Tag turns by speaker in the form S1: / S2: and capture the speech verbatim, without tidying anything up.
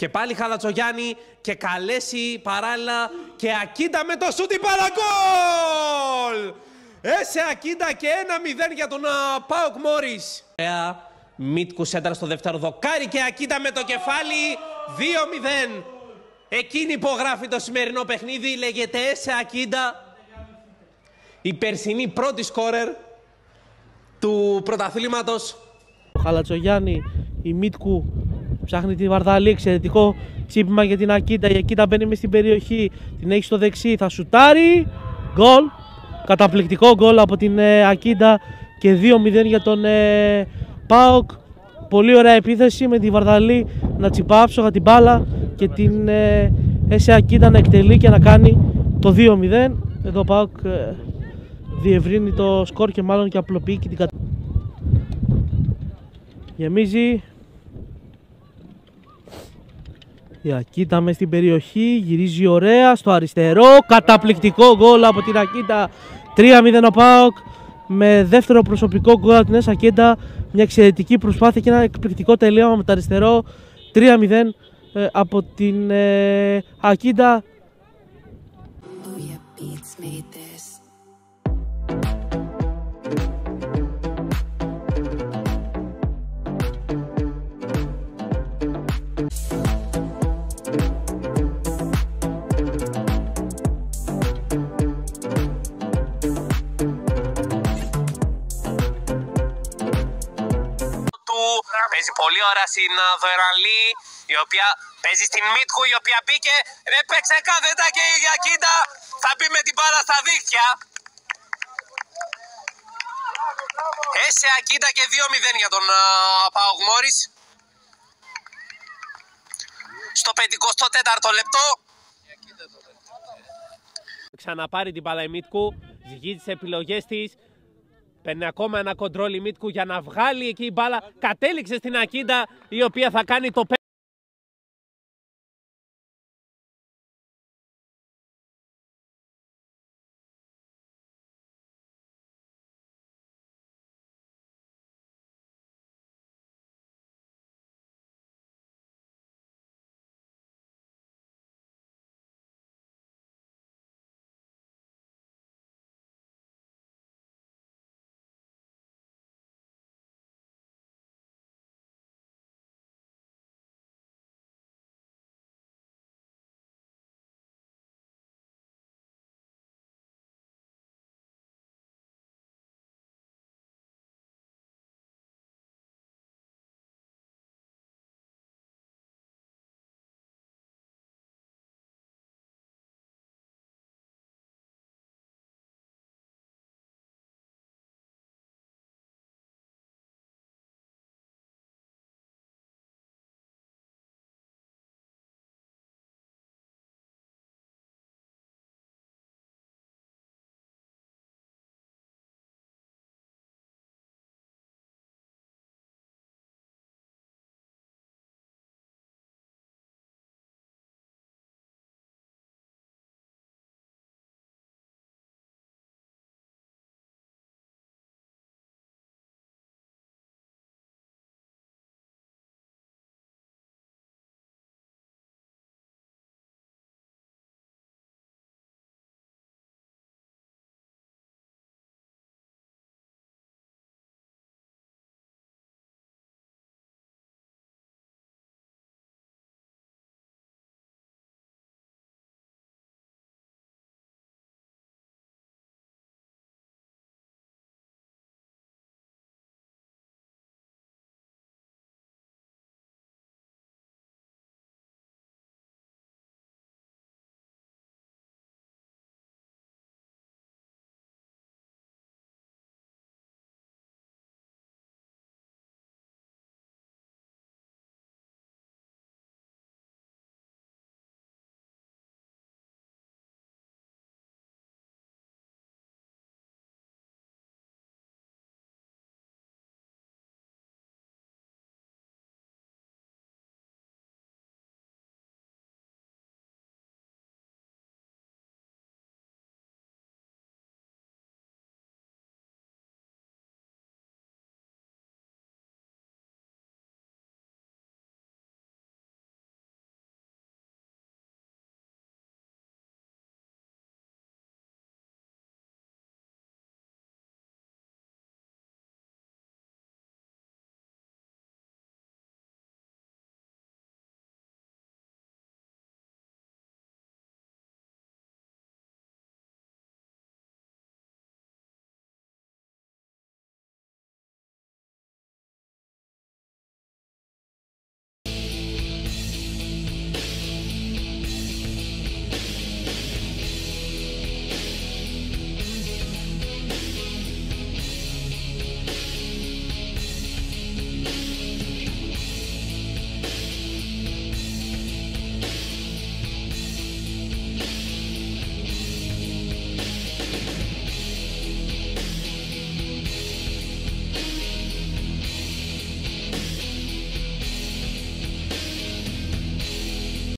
S1: Και πάλι Χαλατσογιάννη και Καλέση παράλληλα και Ακίντα με το σούτι μπάλα γκολ! Έσε Ακίντα και ένα μηδέν για τον ΠΑΟΚ Μόρις. Μίτκου σέντρα στο δεύτερο δοκάρι και Ακίντα με το κεφάλι δύο μηδέν. Εκείνη υπογράφει το σημερινό παιχνίδι, λέγεται Έσε Ακίντα. Η περσινή πρώτη σκόρερ του πρωταθλήματος.
S2: Ο Χαλατσογιάννη, η Μίτκου ψάχνει τη Βαρδαλή, εξαιρετικό τσίπημα για την Ακίντα. Η Ακίντα μπαίνει μες στην περιοχή, την έχει στο δεξί, θα σουτάρει. Γκολ, καταπληκτικό γκολ από την ε, Ακίντα και δύο μηδέν για τον ε, ΠΑΟΚ. Πολύ ωραία επίθεση με τη Βαρδαλή να τσιπάψω την μπάλα και την ε, Έσε Ακίντα να εκτελεί και να κάνει το δύο μηδέν. Εδώ ο ΠΑΟΚ ε, διευρύνει το σκορ και μάλλον και απλοποιεί και την κατάσταση. Γεμίζει η Ακίντα μες στην περιοχή, γυρίζει ωραία στο αριστερό, καταπληκτικό γκολ από την Ακίντα. Τρία μηδέν ο ΠΑΟΚ με δεύτερο προσωπικό γκολ από την Έσε Ακίντα. Μια εξαιρετική προσπάθεια και ένα εκπληκτικό τελείωμα με το αριστερό. Τρία μηδέν ε, από την ε, Ακίντα.
S1: Παίζει πολύ ωραία στην Δωραλή, η οποία παίζει στην Μίτκου, η οποία μπήκε, έπαιξε κάθετα και η Ακίντα θα μπει με την μπάλα στα δίχτυα. Έσε Ακίντα και δύο μηδέν για τον ΠΑΟΚ Μόρις. Στο πενηκοστό τέταρτο λεπτό.
S2: Ξαναπάρει την μπάλα η Μίτκου, ζυγίζει τις επιλογές της. Παίρνει ακόμα ένα κοντρόλ η Μίτκου για να βγάλει εκεί η μπάλα. Κατέληξε στην Ακίντα, η οποία θα κάνει το